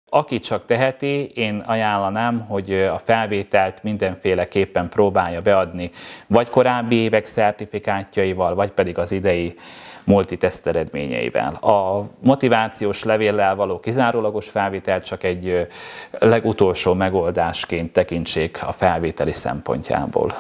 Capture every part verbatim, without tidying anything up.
Aki csak teheti, én ajánlanám, hogy a felvételt mindenféleképpen próbálja beadni, vagy korábbi évek szertifikátjaival, vagy pedig az idei multiteszt eredményeivel. A motivációs levéllel való kizárólagos felvétel csak egy legutolsó megoldásként tekintsék a felvételi szempontjából.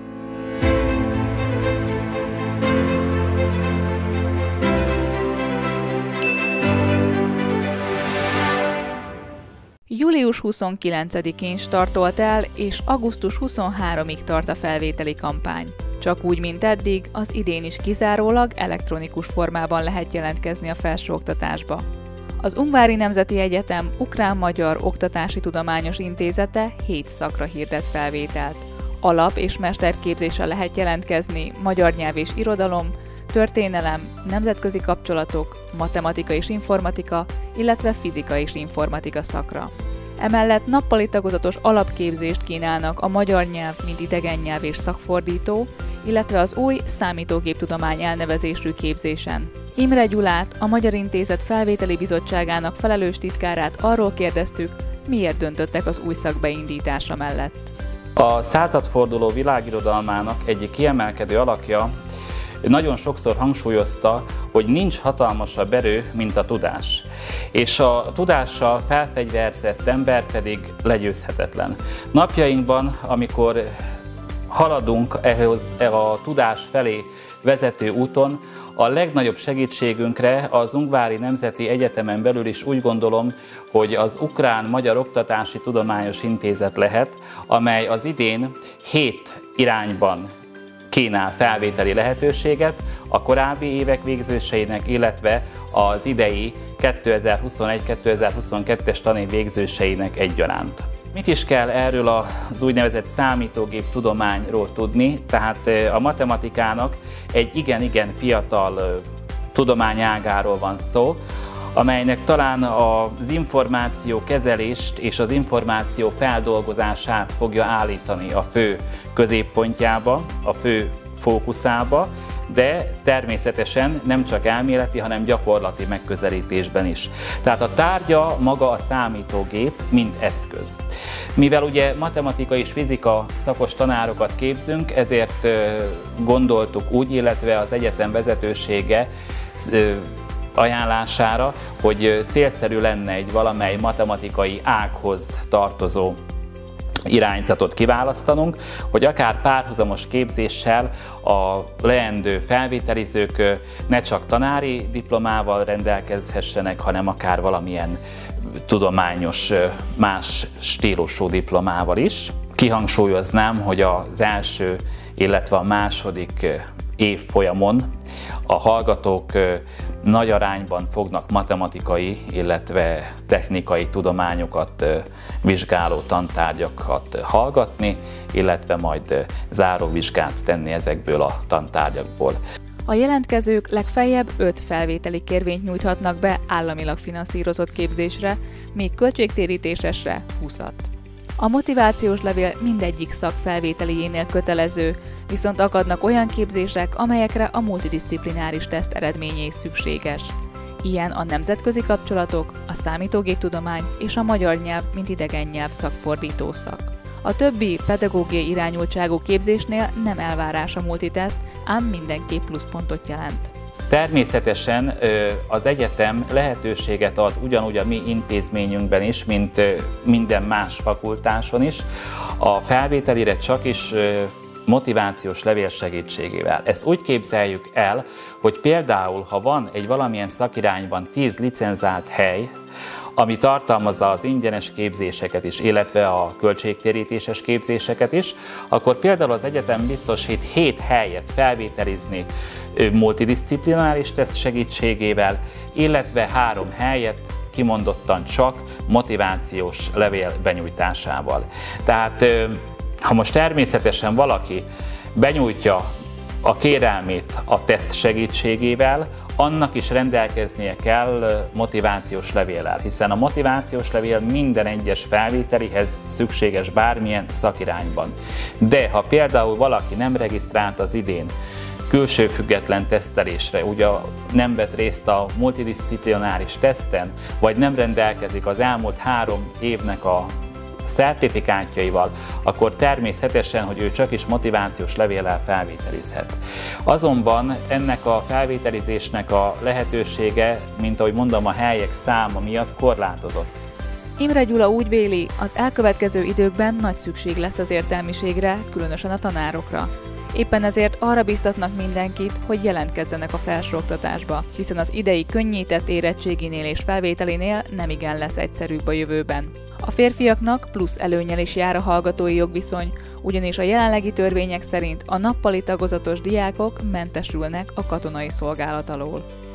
július huszonkilencedikén startolt el, és augusztus huszonharmadikáig tart a felvételi kampány. Csak úgy, mint eddig, az idén is kizárólag elektronikus formában lehet jelentkezni a felsőoktatásba. Az Ungvári Nemzeti Egyetem Ukrán-Magyar Oktatási Tudományos Intézete hét szakra hirdet felvételt. Alap- és mesterképzésre lehet jelentkezni magyar nyelv és irodalom, történelem, nemzetközi kapcsolatok, matematika és informatika, illetve fizika és informatika szakra. Emellett nappali tagozatos alapképzést kínálnak a magyar nyelv, mint idegen nyelv és szakfordító, illetve az új számítógéptudomány elnevezésű képzésen. Imre Gyulát, a Magyar Intézet felvételi bizottságának felelős titkárát arról kérdeztük, miért döntöttek az új szak beindítása mellett. A századforduló világirodalmának egyik kiemelkedő alakja nagyon sokszor hangsúlyozta, hogy nincs hatalmasabb erő, mint a tudás. És a tudással felfegyverzett ember pedig legyőzhetetlen. Napjainkban, amikor haladunk ehhez a tudás felé vezető úton, a legnagyobb segítségünkre az Ungvári Nemzeti Egyetemen belül is úgy gondolom, hogy az Ukrán-Magyar Oktatási Tudományos Intézet lehet, amely az idén hét irányban kínál felvételi lehetőséget a korábbi évek végzőseinek, illetve az idei kétezer-huszonegy kétezer-huszonkettes tanév végzőseinek egyaránt. Mit is kell erről az úgynevezett számítógéptudományról tudni? Tehát a matematikának egy igen-igen fiatal tudományágáról van szó, amelynek talán az információ kezelést és az információ feldolgozását fogja állítani a fő középpontjába, a fő fókuszába, de természetesen nem csak elméleti, hanem gyakorlati megközelítésben is. Tehát a tárgya maga a számítógép, mint eszköz. Mivel ugye matematika és fizika szakos tanárokat képzünk, ezért gondoltuk úgy, illetve az egyetem vezetősége ajánlására, hogy célszerű lenne egy valamely matematikai ághoz tartozó irányzatot kiválasztanunk, hogy akár párhuzamos képzéssel a leendő felvételizők ne csak tanári diplomával rendelkezhessenek, hanem akár valamilyen tudományos, más stílusú diplomával is. Kihangsúlyoznám, hogy az első, illetve a második évfolyamon a hallgatók nagy arányban fognak matematikai, illetve technikai tudományokat vizsgáló tantárgyakat hallgatni, illetve majd záróvizsgát tenni ezekből a tantárgyakból. A jelentkezők legfeljebb öt felvételi kérvényt nyújthatnak be államilag finanszírozott képzésre, míg költségtérítésesre húszat. A motivációs levél mindegyik szak felvételiénél kötelező, viszont akadnak olyan képzések, amelyekre a multidisciplináris teszt eredménye is szükséges. Ilyen a nemzetközi kapcsolatok, a számítógéptudomány és a magyar nyelv, mint idegen nyelv szakfordító szak. A többi pedagógiai irányultságú képzésnél nem elvárás a multiteszt, ám mindenképp pluszpontot jelent. Természetesen az egyetem lehetőséget ad ugyanúgy a mi intézményünkben is, mint minden más fakultáson is, a felvételire csak is motivációs levél segítségével. Ezt úgy képzeljük el, hogy például, ha van egy valamilyen szakirányban tíz licenzált hely, ami tartalmazza az ingyenes képzéseket is, illetve a költségtérítéses képzéseket is, akkor például az egyetem biztosít hét helyet felvételizni multidisciplináris teszt segítségével, illetve három helyet kimondottan csak motivációs levél benyújtásával. Tehát ha most természetesen valaki benyújtja a kérelmét a teszt segítségével, annak is rendelkeznie kell motivációs levéllel, hiszen a motivációs levél minden egyes felvételihez szükséges bármilyen szakirányban. De ha például valaki nem regisztrált az idén külső független tesztelésre, ugye nem vett részt a multidisciplináris teszten, vagy nem rendelkezik az elmúlt három évnek a szertifikátjaival, akkor természetesen, hogy ő csak is motivációs levéllel felvételizhet. Azonban ennek a felvételizésnek a lehetősége, mint ahogy mondom, a helyek száma miatt korlátozott. Imre Gyula úgy véli, az elkövetkező időkben nagy szükség lesz az értelmiségre, különösen a tanárokra. Éppen ezért arra biztatnak mindenkit, hogy jelentkezzenek a felsőoktatásba, hiszen az idei könnyített érettséginél és felvételinél nemigen lesz egyszerűbb a jövőben. A férfiaknak plusz előnnyel is jár a hallgatói jogviszony, ugyanis a jelenlegi törvények szerint a nappali tagozatos diákok mentesülnek a katonai szolgálat alól.